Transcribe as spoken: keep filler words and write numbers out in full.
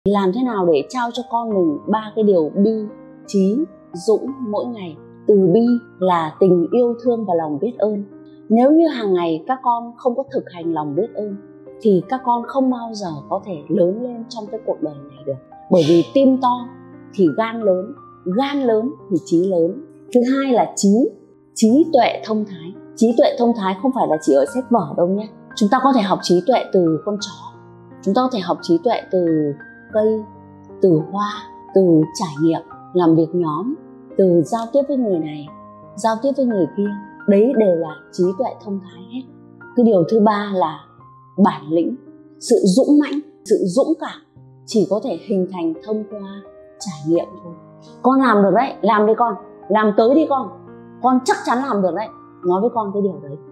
Làm thế nào để trao cho con mình ba cái điều bi, trí, dũng mỗi ngày? Từ bi là tình yêu thương và lòng biết ơn. Nếu như hàng ngày các con không có thực hành lòng biết ơn thì các con không bao giờ có thể lớn lên trong cái cuộc đời này được. Bởi vì tim to thì gan lớn, gan lớn thì trí lớn. Thứ hai là trí, trí tuệ thông thái. Trí tuệ thông thái không phải là chỉ ở sách vở đâu nhé. Chúng ta có thể học trí tuệ từ con chó, chúng ta có thể học trí tuệ từ cây, từ hoa, từ trải nghiệm làm việc nhóm, từ giao tiếp với người này, giao tiếp với người kia. Đấy đều là trí tuệ thông thái hết. Cái điều thứ ba là bản lĩnh, sự dũng mãnh, sự dũng cảm chỉ có thể hình thành thông qua trải nghiệm thôi. Con làm được đấy, làm đi con, làm tới đi con, con chắc chắn làm được đấy. Nói với con cái điều đấy.